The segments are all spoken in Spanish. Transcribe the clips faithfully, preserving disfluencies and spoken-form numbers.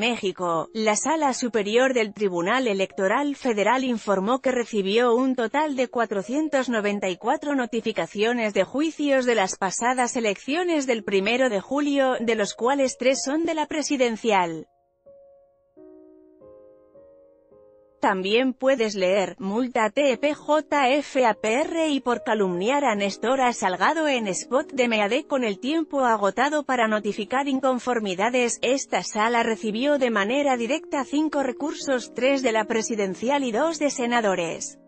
México, la Sala Superior del Tribunal Electoral Federal informó que recibió un total de cuatrocientas noventa y cuatro notificaciones de juicios de las pasadas elecciones del primero de julio, de los cuales tres son de la presidencial. También puedes leer: multa T P J F A P R I por calumniar a Néstor Salgado en spot de M E A D con el tiempo agotado para notificar inconformidades. Esta sala recibió de manera directa cinco recursos, tres de la presidencial y dos de senadores.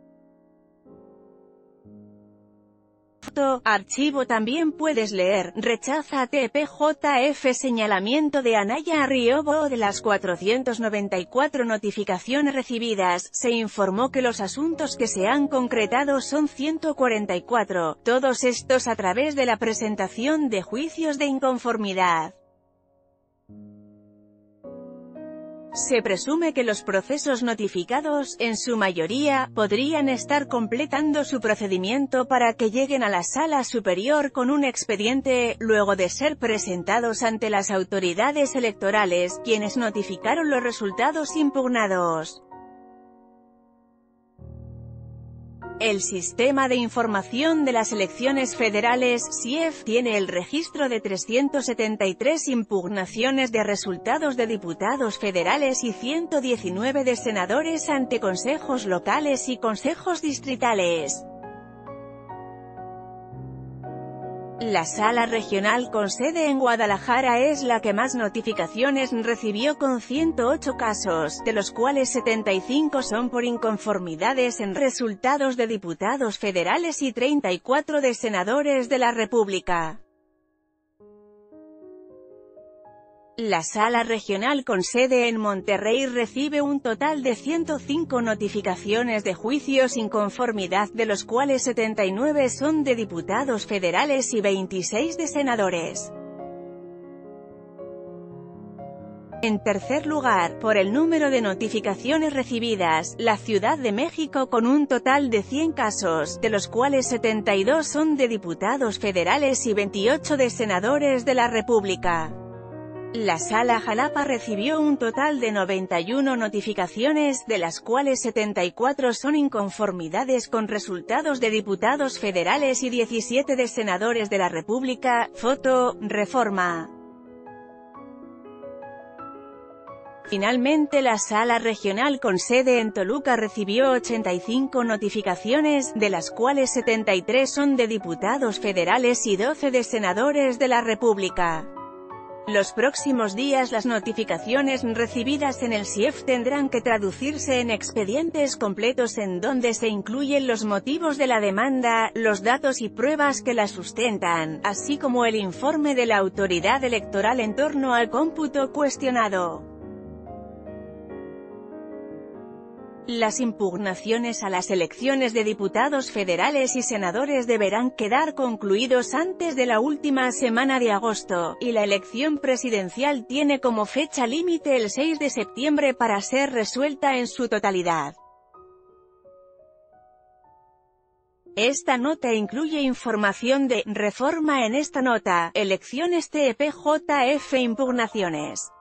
Foto, archivo. También puedes leer: rechaza T P J F señalamiento de Anaya Riobo. De las cuatrocientas noventa y cuatro notificaciones recibidas, se informó que los asuntos que se han concretado son ciento cuarenta y cuatro, todos estos a través de la presentación de juicios de inconformidad. Se presume que los procesos notificados, en su mayoría, podrían estar completando su procedimiento para que lleguen a la Sala Superior con un expediente, luego de ser presentados ante las autoridades electorales, quienes notificaron los resultados impugnados. El Sistema de Información de las Elecciones Federales, S I E F, tiene el registro de trescientas setenta y tres impugnaciones de resultados de diputados federales y ciento diecinueve de senadores ante consejos locales y consejos distritales. La Sala Regional con sede en Guadalajara es la que más notificaciones recibió con ciento ocho casos, de los cuales setenta y cinco son por inconformidades en resultados de diputados federales y treinta y cuatro de senadores de la República. La Sala Regional con sede en Monterrey recibe un total de ciento cinco notificaciones de juicios inconformidad, de los cuales setenta y nueve son de diputados federales y veintiséis de senadores. En tercer lugar, por el número de notificaciones recibidas, la Ciudad de México con un total de cien casos, de los cuales setenta y dos son de diputados federales y veintiocho de senadores de la República. La Sala Jalapa recibió un total de noventa y una notificaciones, de las cuales setenta y cuatro son inconformidades con resultados de diputados federales y diecisiete de senadores de la República. Foto, Reforma. Finalmente, la Sala Regional con sede en Toluca recibió ochenta y cinco notificaciones, de las cuales setenta y tres son de diputados federales y doce de senadores de la República. Los próximos días las notificaciones recibidas en el S I E F tendrán que traducirse en expedientes completos en donde se incluyen los motivos de la demanda, los datos y pruebas que la sustentan, así como el informe de la autoridad electoral en torno al cómputo cuestionado. Las impugnaciones a las elecciones de diputados federales y senadores deberán quedar concluidos antes de la última semana de agosto, y la elección presidencial tiene como fecha límite el seis de septiembre para ser resuelta en su totalidad. Esta nota incluye información de Reforma. En esta nota, elecciones T P J F impugnaciones.